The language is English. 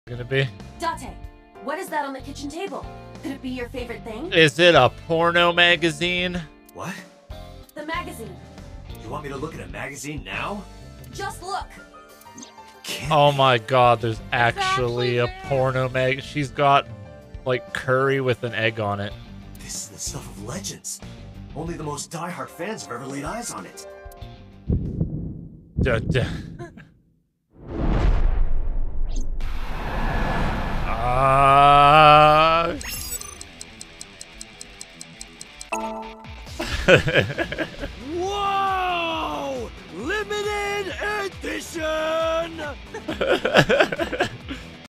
Gonna be? Date, what is that on the kitchen table? Could it be your favorite thing? Is it a porno magazine? What? The magazine. You want me to look at a magazine now? Just look. Oh my god, there's actually a porno mag. She's got like curry with an egg on it. This is the stuff of legends. Only the most diehard fans have ever laid eyes on it. Duh, duh. Whoa! Limited edition!